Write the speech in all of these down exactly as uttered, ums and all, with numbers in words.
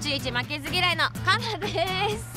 ちいち負けず嫌いのカナです。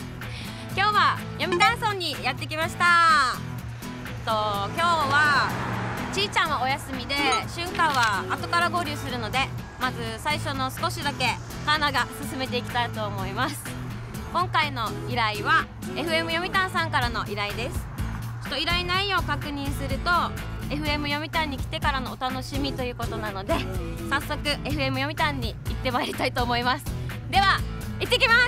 今日は読谷村にやってきました。と今日はちいちゃんはお休みで、しゅんかんは後から合流するので、まず最初の少しだけカナが進めていきたいと思います。今回の依頼は エフエム 読谷さんからの依頼です。ちょっと依頼内容を確認すると エフエム 読谷に来てからのお楽しみということなので、早速 エフエム 読谷に行ってまいりたいと思います。では行ってきます。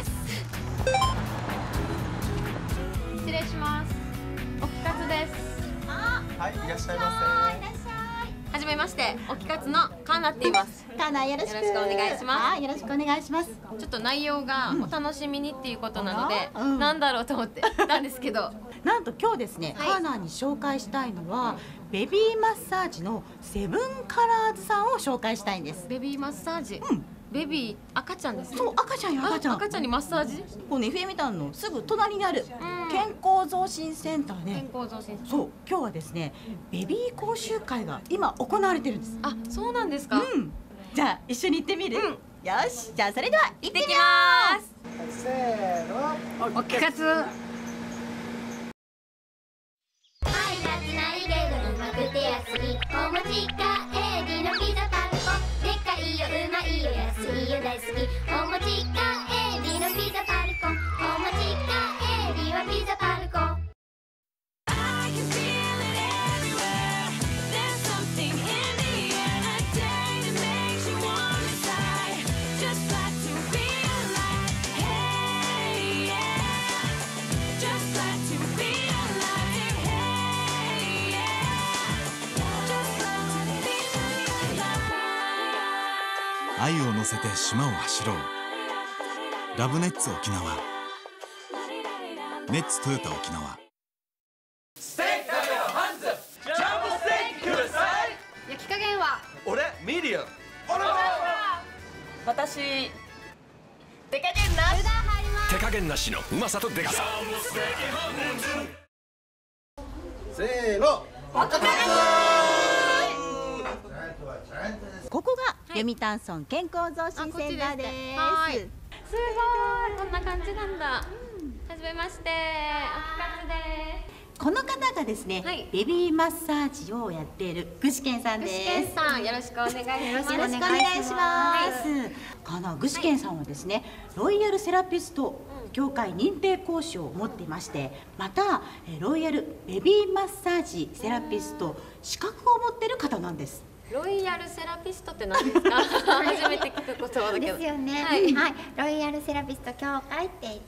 失礼します。おきかつです。 はい、いらっしゃいまはじめまして、おきかつのカナって言います。 カナよろしくお願いします。 はい、よろしくお願いします。 ちょっと内容がお楽しみにっていうことなので、 うん、 なんだろうと思って来たんですけど、 なんと今日ですね、 はい、 カナに紹介したいのはベビーマッサージのセブンカラーズさんを紹介したいんです。 ベビーマッサージ。 うん。 ベビー赤ちゃんですね。 そう、赤ちゃんや赤ちゃん。 赤ちゃんにマッサージ。 この エフエム タウンのすぐ隣にある健康増進センターで、 健康増進。 そう、今日はですね、ベビー講習会が今行われてるんです。 あ、そうなんですか。 うん。じゃあ一緒に行ってみる？うん、よし、じゃあそれでは行ってきます。 せーの、 おきかつ。 愛を乗せて島を走ろう。ラブネッツ沖縄、ネッツトヨタ沖縄。 ステーキ食べよハンズ、ジャンボステーキください。 焼き加減は俺ミディアム。俺は私手加減なし。 手加減なしのうまさとでかさ。 せーの、 ここが読谷村健康増進センターです。 はい。すごい、こんな感じなんだ。はじめまして、おきかつです。 この方がですね、はい、ベビーマッサージをやっている具志堅さんです。 具志堅さん、よろしくお願いします。 よろしくお願いします。この具志堅さんはですね、ロイヤルセラピスト協会認定講師を持っていまして、またロイヤルベビーマッサージセラピスト資格を持っている方なんです。 ロイヤルセラピストって何ですか？初めて聞く言葉だけど。 ですよね。 はい、 はい、ロイヤルセラピスト協会って言って、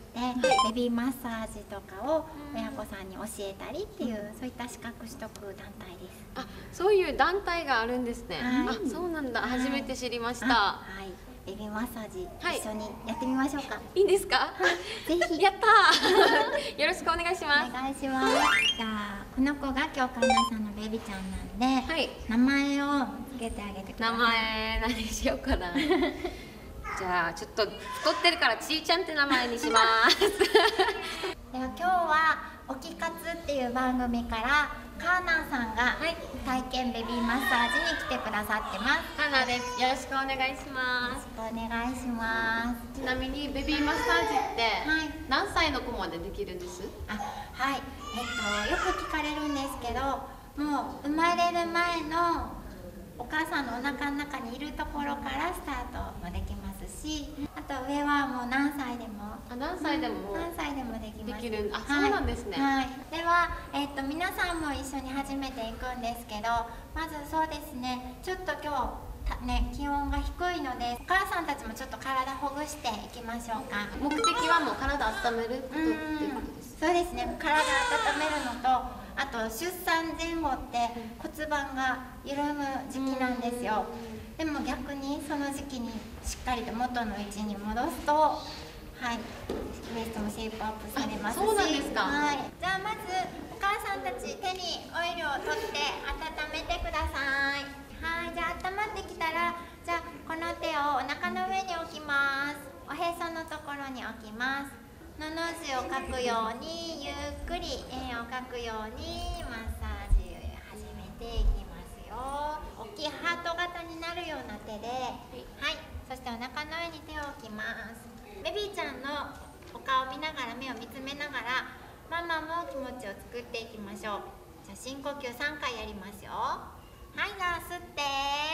ベビーマッサージとかを親御さんに教えたりっていう、そういった資格取得団体です。 あ、そういう団体があるんですね。 はい、 あ、そうなんだ。初めて知りました。 はい。ベビーマッサージ、はい、一緒にやってみましょうか。 いいんですか？ ぜひ。 やったー。よろしくお願いします。 お願いします。じゃあこの子が今日カナさんのベビちゃんなんで、はい、名前をつけてあげてください。 名前何しようかな。じゃあちょっと太ってるからちいちゃんって名前にします。 では今日はおきかつっていう番組からカーナーさんが体験ベビーマッサージに来てくださってます。 カーナーです。よろしくお願いします。 よろしくお願いします。 ちなみにベビーマッサージって何歳の子までできるんです？ あ、はい。えっとよく聞かれるんですけど、もう生まれる前のお母さんのお腹の中にいるところからスタートもできますし、あと上はもう何歳でも、 あ、何歳でも、 何歳でもできます。 できる。あ、そうなんですね。 はい。では、えっと皆さんも一緒に始めていくんですけど、まずそうですね、ちょっと今日ね気温が低いので、お母さんたちもちょっと体ほぐしていきましょうか。 目的はもう体温めることっていうことです。 そうですね。体温めるのと。あと出産前後って骨盤が緩む時期なんですよ。でも逆にその時期にしっかりと元の位置に戻すと、はい、ウエストもシェイプアップされますし。 そうなんですか。 はい。じゃあまずお母さんたち手にオイルを取って温めてください。はい。じゃあ温まってきたら、じゃあこの手をお腹の上に置きます。おへそのところに置きます。のの字を書くようにゆっくり円を描くようにマッサージを始めていきますよ。大きいハート型になるような手で、はい、そしてお腹の上に手を置きます。 ベビーちゃんのお顔を見ながら、目を見つめながらママも気持ちを作っていきましょう。じゃあ深呼吸さんかいやりますよ。はい、じゃあ吸って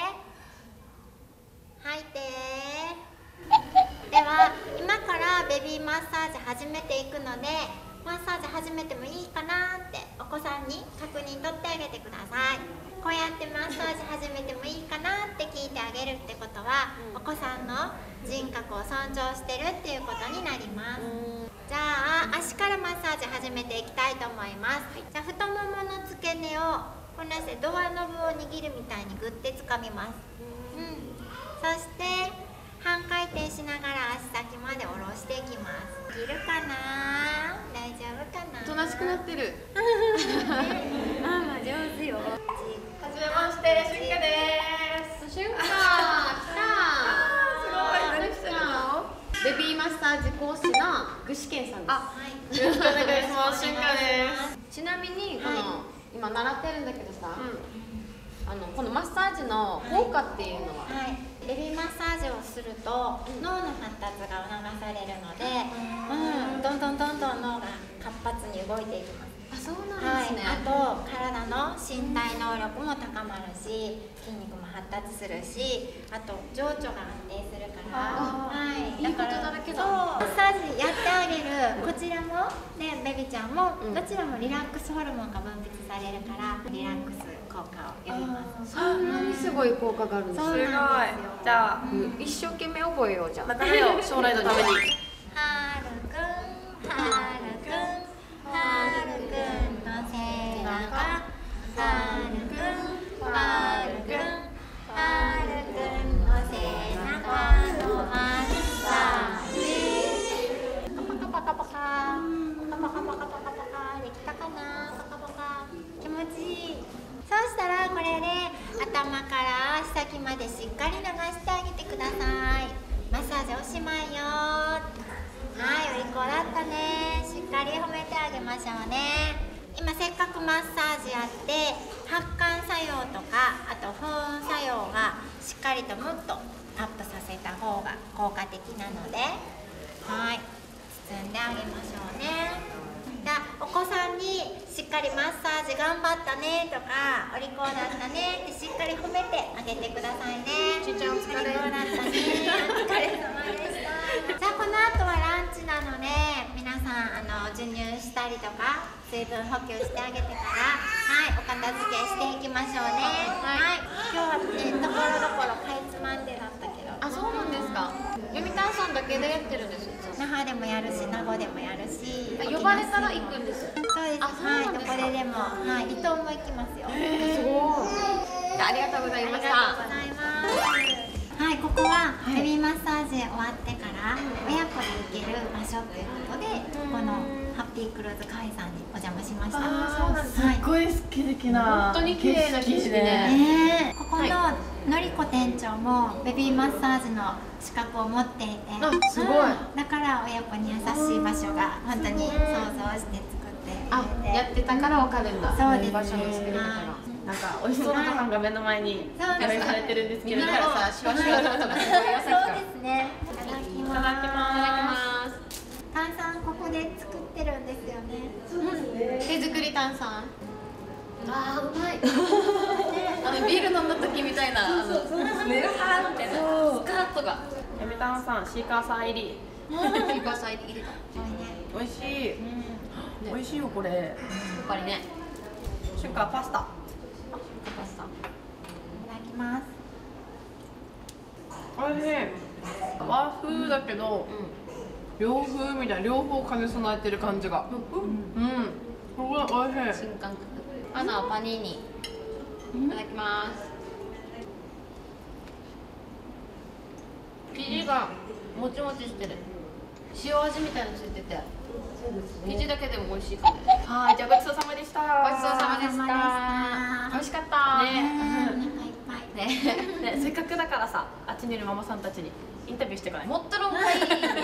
吐いて。では今からベビーマッサージ始めていくので、マッサージ始めてもいいかなってお子さんに確認取ってあげてください。こうやってマッサージ始めてもいいかなって聞いてあげるってことは、お子さんの人格を尊重してるっていうことになります。じゃあ足からマッサージ始めていきたいと思います。じゃあ太ももの付け根をこんなしてドアノブを握るみたいにグッて掴みます。うん、そして半回転しながら足先まで下ろしていきます。できるかな？大丈夫かな？ おとなしくなってる。 ママ上手よ。 はじめまして、しゅんかです。しゅんか、来た。すごい。何してるの？ベビーマッサージ講師の具志堅さんです。 はい。 よろしくお願いします。しゅんかです。ちなみにこの、 はい、 今習ってるんだけどさ、うん、あのこのマッサージの効果っていうのは、 はい、ベビーマッサージをすると脳の発達が促されるので、うん、どんどんどんどん脳が活発に動いていきます。 あ、そうなんですね。 はい、あと体の身体能力も高まるし、筋肉も発達するし、あと情緒が安定するから、はい、 いいことだらけだ。 そう、マッサージやってあげるこちらもね、ベビちゃんも、うん、どちらもリラックスホルモンが分泌されるからリラックス効果を呼びます。 そんなにすごい効果があるんです。 そうなんですよ。 じゃあ、うん、一生懸命覚えようじゃん。またねよ、将来のために。 はるくん、はるくん、はるくんの背中、はるくん、はるくん、はるくんの背中のマッサージ。パカパカパカパカ、パカパカパカパカパカ、できたかな？パカパカ、気持ちいい。そうしたらこれで頭から足先までしっかり流してあげてください。マッサージおしまいよ。はい、お利口だったね。しっかり褒めてあげましょうね。今せっかくマッサージやって発汗作用とか、あと保温作用がしっかりともっとアップさせた方が効果的なので、はい、包んであげましょうね。お子さんにしっかりマッサージ頑張ったねとか、お利口だったねってしっかり褒めてあげてくださいね。 ちいちゃんお疲れ。 お利口だったね。お疲れ様でした。じゃあこの後はランチなので、皆さんあの授乳したりとか水分補給してあげてから、はい、お片付けしていきましょうね。はい、今日はね、ところどころかいつまんでだったけど。 あ、そうなんですか。読谷さんだけでやってるんです。 那覇でもやるし、名護でもやるし。 呼ばれたら行くんです。 そうです。はい、どこででも、はい、離島も行きますよ。 すごい。ありがとうございました。 ありがとうございます。はい、ここはベビーマッサージ終わってから親子で行ける場所ということで、このハッピークルーズカフェさんにお邪魔しました。 そうなんです。すっごい素敵な本当に綺麗な景色で、 ね、ここののりこ店長もベビーマッサージの資格を持っていて、 すごい。 だから親子に優しい場所が本当に想像して作ってあ、やってたからわかるんだ。 そうです。 場所の作り方が。 なんか美味しそうなご飯が目の前に用意されてるんですけど、 耳からさ、シュワシュワだったのがすごい優しかった。 そうですね。いただきます。 いただきます。 炭酸ここで作ってるんですよね。 そうですね。手作り炭酸。あー、うまい。あのビール飲んだ時みたいな、あのメルハーみたいなスカートが。 やみたんさん、シーカーサー入り。 シーカーサー入りだ。 美味しい。美味しいよこれ。やっぱりね。 シュカパスタ。 パスタ。 いただきます。 美味しい。和風だけど、洋風みたいな両方兼ね備えてる感じが。うん。すごい美味しい。 新感覚。アナはパニーニ。いただきます。生地がもちもちしてる。塩味みたいなのついてて、生地だけでも美味しいかも。 はい、じゃあごちそうさまでした。 ごちそうさまでした。美味しかったね。 ね、せっかくだからさ、あっちにいるママさんたちにインタビューしてこない？ もっとろんかい。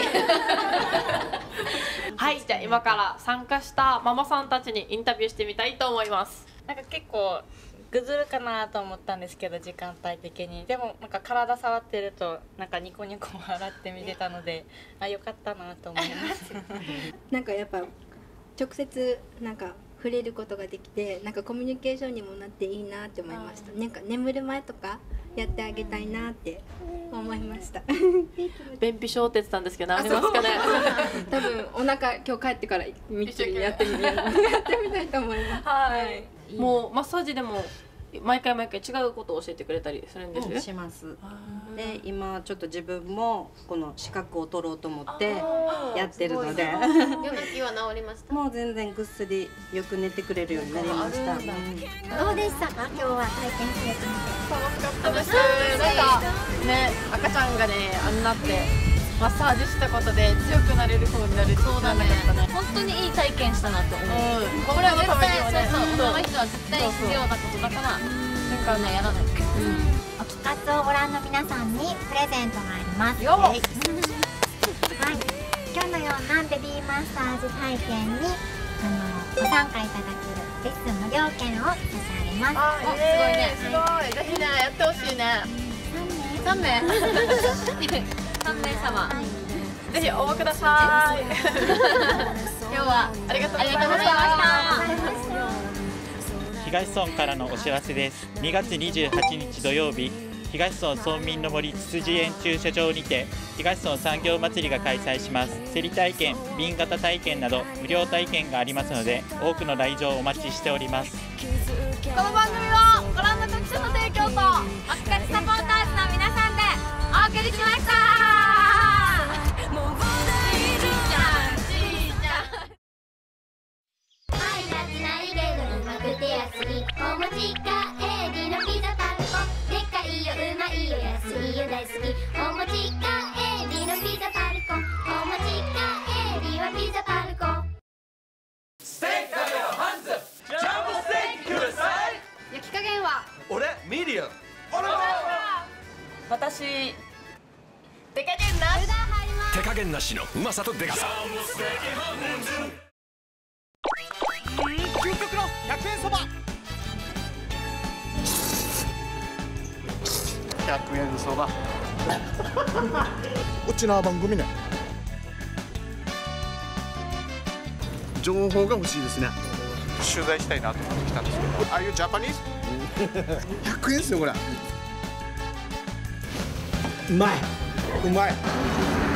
はい、じゃあ今から参加したママさんたちにインタビューしてみたいと思います。なんか結構ぐずるかなと思ったんですけど、時間帯的に。でもなんか体触ってるとなんかニコニコ笑って見れたので、あ、よかったなと思いますなんかやっぱ直接なんか触れることができて、なんかコミュニケーションにもなっていいなって思いました。なんか眠る前とかやってあげたいなって思いました便秘症って言ってたんですけど、ありますかね多分お腹今日帰ってからみっちりやってみやってみたいと思います。 はい。もうマッサージでも毎回毎回違うことを教えてくれたりするんです。 します。で今ちょっと自分もこの資格を取ろうと思ってやってるので、 夜泣きは治りました。 もう全然ぐっすりよく寝てくれるようになりました。 どうでしたか、今日は体験してみて。 楽しかったです。なんかね、赤ちゃんがね、あんなってマッサージしたことで強くなれる方になる。そうだね。 本当にいい体験したなって思う。 これは絶対そうそう、大人の人は絶対必要なことだから、なんかね、やらない。 お企画をご覧の皆さんにプレゼントがあります。 よっ。 はい。今日のようなベビーマッサージ体験にあのご参加いただけるレッスン無料券を差し上げます。 あ、すごいね。すごい。ぜひね、やってほしいね。三名。 三名様。 ぜひ応募ください。今日はありがとうございました。 東村からのお知らせです。にがつにじゅうはちにち土曜日、東村村民の森つつじ園駐車場にて東村産業祭りが開催します。競り体験、瓶型体験など無料体験がありますので、多くの来場をお待ちしております。 この番組はご覧の各社の提供とお疲れサポーターズの皆さんでお送りしました。 お持ち帰りのピザパルコ、でっかいようまいよ安いよ大好き。お持ち帰りのピザパルコ、お持ち帰りはピザパルコ。 ステーキ食べよハンズ、ジャンボステーキください。 焼き加減は俺ミディアム。俺私手加減なし。 手加減なしのうまさとでかさ。 究極のひゃくえんそば。ひゃくえんそば。 うちの番組ね。情報が欲しいですね。取材したいなと思ってきたんですけど。ああいうジャパニーズ？ひゃくえんですよこれ。うまい。うまい。